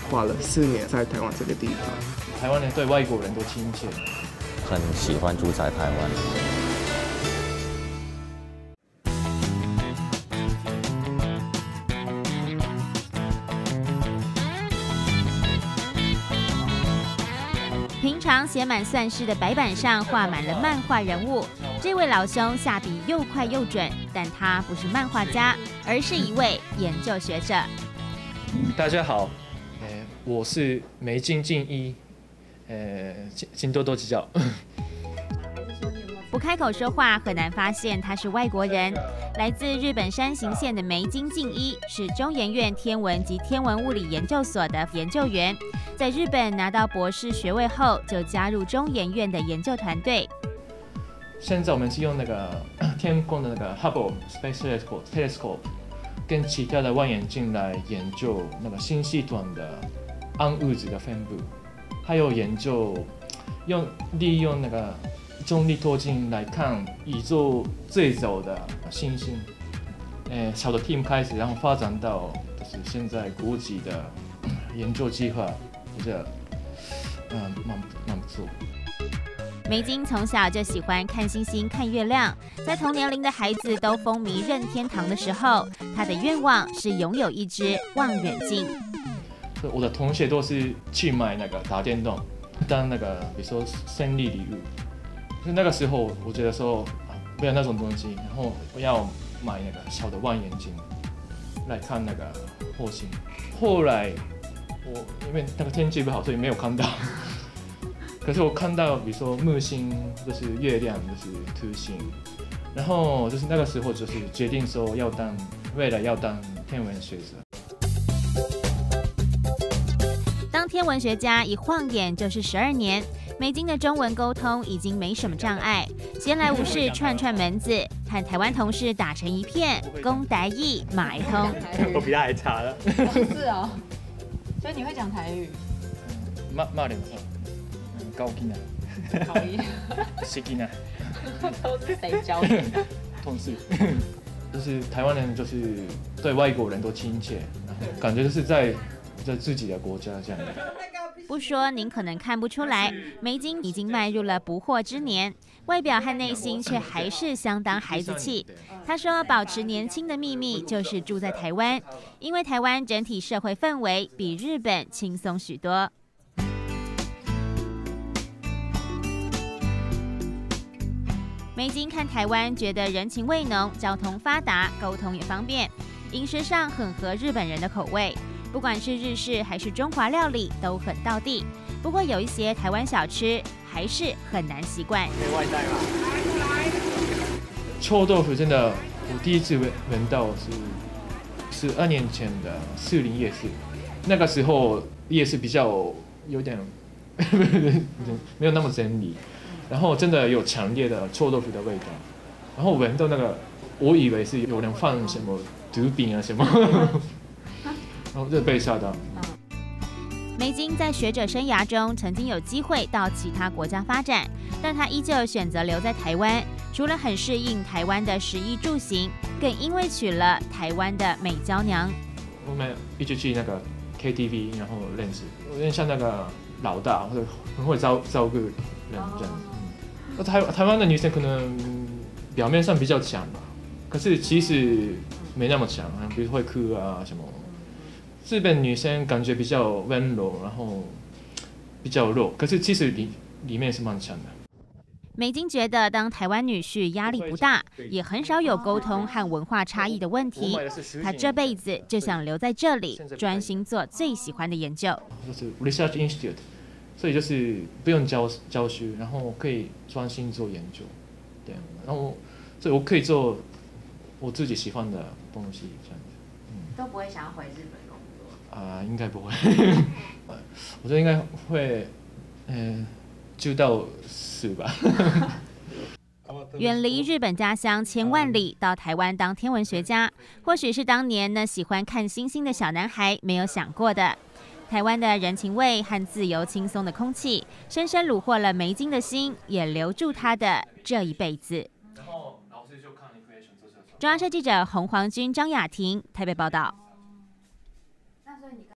花了4年在台湾这个地方。 台湾人对外国人都亲切， 很喜欢住在台湾。 平常写满算式的白板上画满了漫画人物，这位老兄下笔又快又准，但他不是漫画家，而是一位研究学者。 大家好，我是梅津敬一，请多多指教。 不开口说话很难发现他是外国人。来自日本山形县的梅津敬一是中研院天文及天文物理研究所的研究员，在日本拿到博士学位后，就加入中研院的研究团队。 现在我们是用那个天宫的那个 Hubble Space Telescope 跟其他的望远镜来研究那个星系团的暗物质的分布，还有研究利用那个重力透镜来看宇宙最早的星星。小的 team 开始，然后发展到就是现在国际的研究计划，我觉得蛮不错。 梅津从小就喜欢看星星、看月亮，在同年龄的孩子都风靡任天堂的时候，他的愿望是拥有一只望远镜。 我的同学都是去买那个打电动，当那个比如说生日礼物。就那个时候，我觉得说没有那种东西，然后我要买那个小的望远镜来看那个火星。后来我因为那个天气不好，所以没有看到。可是我看到，比如说木星，就是月亮，就是土星，然后就是那个时候就是决定说未来要当天文学者。 当天文学家一晃眼就是12年，梅津的中文沟通已经没什么障碍，闲来无事串门子，和台湾同事打成一片，公台语马一通。 我比他还差了。 是哦，所以你会讲台语？ 骂人话。高金啊， 讨厌， 谁金啊？ 都是谁教你？ 同事，就是台湾人，就是对外国人都亲切，然后感觉就是在自己的国家这样。 不说您可能看不出来，梅津已经迈入了不惑之年，外表和内心却还是相当孩子气。他说，保持年轻的秘密就是住在台湾，因为台湾整体社会氛围比日本轻松许多。梅津看台湾，觉得人情味浓，交通发达，沟通也方便，饮食上很合日本人的口味，不管是日式还是中华料理都很道地。不过有一些台湾小吃还是很难习惯。 可以外带吗？臭豆腐真的，我第一次闻到是12年前的士林夜市，那个时候夜市比较有点没有那么整理。然后真的有强烈的臭豆腐的味道，然后闻到那个，我以为是有人放什么毒品啊什么，然后就被吓到。 梅津在学者生涯中曾经有机会到其他国家发展，但他依旧选择留在台湾。除了很适应台湾的食衣住行，更因为娶了台湾的美娇娘。 我们一起去那个 KTV， 然后认识，有点像那个老大，或者很会照顾人这样。台湾的女生可能表面上比较强吧，可是其实没那么强，比如会哭啊什么。日本女生感觉比较温柔，然后比较弱，可是其实里面是蛮强的。 梅津觉得当台湾女婿压力不大，也很少有沟通和文化差异的问题。他这辈子就想留在这里，专心做最喜欢的研究。 就是 Research Institute。所以就是不用教学，然后可以专心做研究，对，然后所以我可以做我自己喜欢的东西，这样子。 都不会想要回日本工作？ 应该不会，我觉得应该会，就到死吧。 远离日本家乡千万里，到台湾当天文学家，或许是当年那喜欢看星星的小男孩没有想过的。台湾的人情味和自由轻松的空气，深深虏获了梅津的心，也留住他的这一辈子。中央社记者洪黄君、张雅婷台北报道。